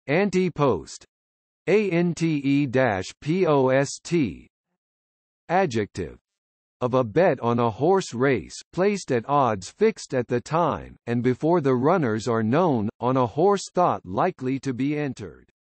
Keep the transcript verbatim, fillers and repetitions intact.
Antepost. Ante-post. Adjective. Of a bet on a horse race, placed at odds fixed at the time, and before the runners are known, on a horse thought likely to be entered.